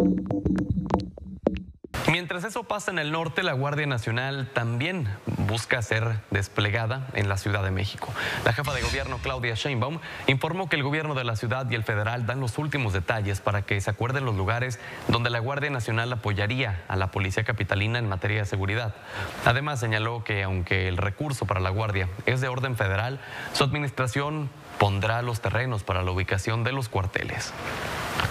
Mientras eso pasa en el norte, la Guardia Nacional también busca ser desplegada en la Ciudad de México. La jefa de gobierno, Claudia Sheinbaum, informó que el gobierno de la ciudad y el federal dan los últimos detalles para que se acuerden los lugares donde la Guardia Nacional apoyaría a la policía capitalina en materia de seguridad. Además, señaló que aunque el recurso para la Guardia es de orden federal, su administración pondrá los terrenos para la ubicación de los cuarteles.